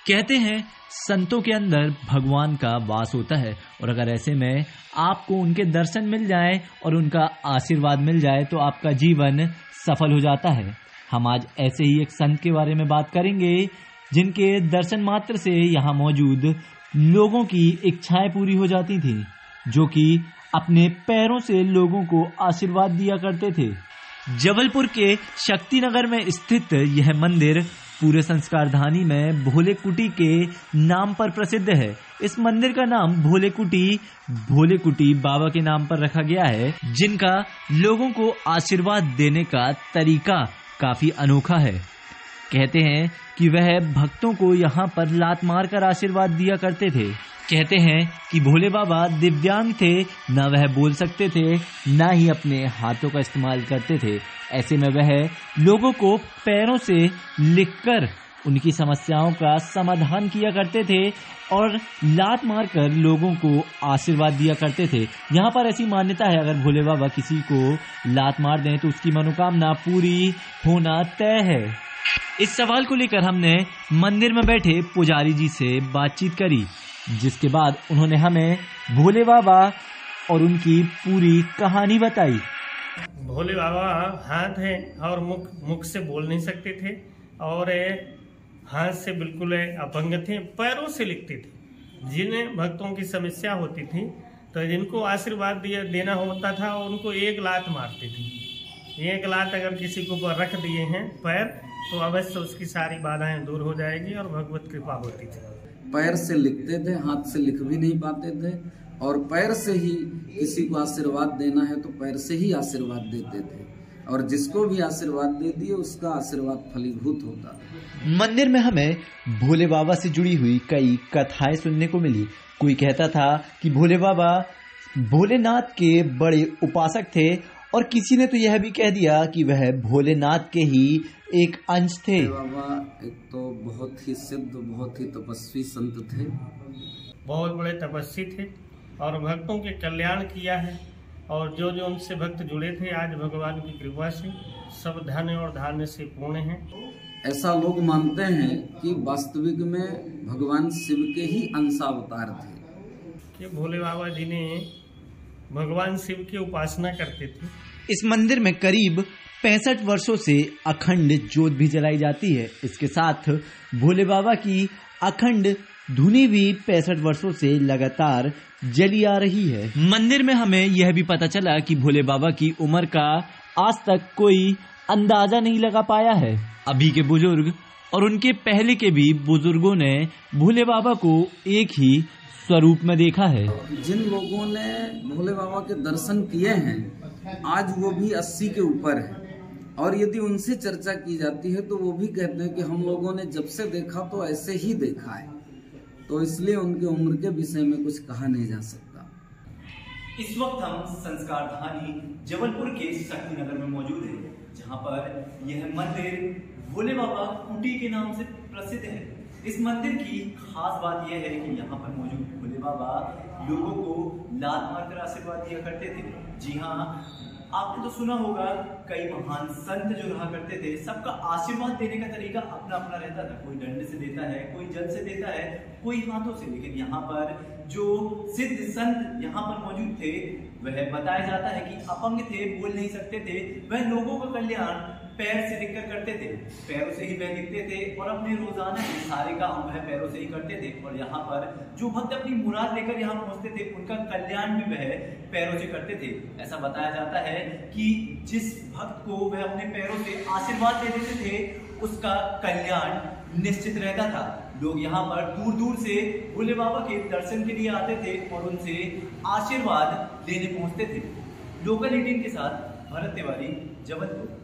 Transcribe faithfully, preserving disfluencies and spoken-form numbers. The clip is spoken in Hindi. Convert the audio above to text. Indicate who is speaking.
Speaker 1: कहते हैं संतों के अंदर भगवान का वास होता है और अगर ऐसे में आपको उनके दर्शन मिल जाए और उनका आशीर्वाद मिल जाए तो आपका जीवन सफल हो जाता है। हम आज ऐसे ही एक संत के बारे में बात करेंगे जिनके दर्शन मात्र से यहाँ मौजूद लोगों की इच्छाएं पूरी हो जाती थी, जो कि अपने पैरों से लोगों को आशीर्वाद दिया करते थे। जबलपुर के शक्तिनगर में स्थित यह मंदिर पूरे संस्कारधानी में भोले कुटी के नाम पर प्रसिद्ध है। इस मंदिर का नाम भोले कुटी भोले कुटी बाबा के नाम पर रखा गया है, जिनका लोगों को आशीर्वाद देने का तरीका काफी अनोखा है। कहते हैं कि वह भक्तों को यहाँ पर लात मार कर आशीर्वाद दिया करते थे। कहते हैं कि भोले बाबा दिव्यांग थे, न वह बोल सकते थे, न ही अपने हाथों का इस्तेमाल करते थे। ऐसे में वह लोगों को पैरों से लिखकर उनकी समस्याओं का समाधान किया करते थे और लात मारकर लोगों को आशीर्वाद दिया करते थे। यहाँ पर ऐसी मान्यता है, अगर भोले बाबा किसी को लात मार दें तो उसकी मनोकामना पूरी होना तय है। इस सवाल को लेकर हमने मंदिर में बैठे पुजारी जी से बातचीत करी, जिसके बाद उन्होंने हमें भोले बाबा और उनकी पूरी कहानी बताई।
Speaker 2: भोले बाबा हाथ है और मुख मुख से बोल नहीं सकते थे और हाथ से बिल्कुल अपंग थे, पैरों से लिखते थे। जिन भक्तों की समस्या होती थी तो जिनको आशीर्वाद दिया देना होता था उनको एक लात मारते थे। एक लात अगर किसी को रख दिए हैं पैर तो अवश्य उसकी सारी बाधाएं दूर हो जाएगी और भगवत कृपा होती थी।
Speaker 3: पैर से लिखते थे, हाथ से लिख भी नहीं पाते थे और पैर से ही किसी को आशीर्वाद देना है तो पैर से ही आशीर्वाद देते थे और जिसको भी आशीर्वाद दे दिए उसका आशीर्वाद फलीभूत होता था।
Speaker 1: मंदिर में हमें भोले बाबा से जुड़ी हुई कई कथाएं सुनने को मिली। कोई कहता था कि भोले बाबा भोलेनाथ के बड़े उपासक थे और किसी ने तो यह भी कह दिया कि वह भोलेनाथ के ही एक अंश थे।
Speaker 3: बाबा एक तो बहुत ही सिद्ध, बहुत ही तपस्वी संत थे,
Speaker 2: बहुत बड़े तपस्वी थे और भक्तों के कल्याण किया है और जो जो उनसे भक्त जुड़े थे आज भगवान की कृपा से सब धन और धान्य से पूर्ण हैं।
Speaker 3: ऐसा लोग मानते हैं कि वास्तविक में भगवान शिव के ही अंशावतार थे
Speaker 2: कि भोले बाबा जी ने भगवान शिव की उपासना करते थे।
Speaker 1: इस मंदिर में करीब पैंसठ वर्षों से अखंड ज्योत भी जलाई जाती है। इसके साथ भोले बाबा की अखंड धुनी भी पैंसठ वर्षों से लगातार जली आ रही है। मंदिर में हमें यह भी पता चला कि भोले बाबा की उम्र का आज तक कोई अंदाजा नहीं लगा पाया है। अभी के बुजुर्ग और उनके पहले के भी बुजुर्गों ने भोले बाबा को एक ही स्वरूप में देखा है।
Speaker 3: जिन लोगों ने भोले बाबा के दर्शन किए हैं आज वो भी अस्सी के ऊपर है और यदि उनसे चर्चा की जाती है तो वो भी कहते हैं कि हम लोगों ने जब से देखा तो ऐसे ही देखा है, तो इसलिए उनकी उम्र के विषय में कुछ कहा नहीं जा सकता।
Speaker 1: इस वक्त हम संस्कारधानी जबलपुर के शक्तिनगर में मौजूद हैं, जहां पर यह मंदिर भोले बाबा कुटी के नाम से प्रसिद्ध है। इस मंदिर की खास बात यह है कि यहाँ पर मौजूद भोले बाबा लोगों को लात मारकर आशीर्वाद दिया करते थे। जी हाँ, आपने तो सुना होगा कई महान संत जो रहा करते थे, सबका आशीर्वाद देने का तरीका अपना अपना रहता था। कोई डंडे से देता है, कोई जल से देता है, कोई हाथों से। लेकिन यहाँ पर जो सिद्ध संत यहाँ पर मौजूद थे वह बताया जाता है कि अपंग थे, बोल नहीं सकते थे। वह लोगों का कल्याण पैर से लिखकर करते थे, पैरों से ही वह लिखते थे और अपने रोजाना के सारे काम वह पैरों से ही करते थे। और यहाँ पर जो भक्त अपनी मुराद लेकर यहाँ पहुँचते थे उनका कल्याण भी वह पैरों से करते थे। ऐसा बताया जाता है कि जिस भक्त को वह अपने पैरों से आशीर्वाद दे देते थे उसका कल्याण निश्चित रहता था। लोग यहाँ पर दूर दूर से भोले बाबा के दर्शन के लिए आते थे और उनसे आशीर्वाद लेने पहुँचते थे। लोकल एटीन के साथ भरत तिवारी, जबलपुर।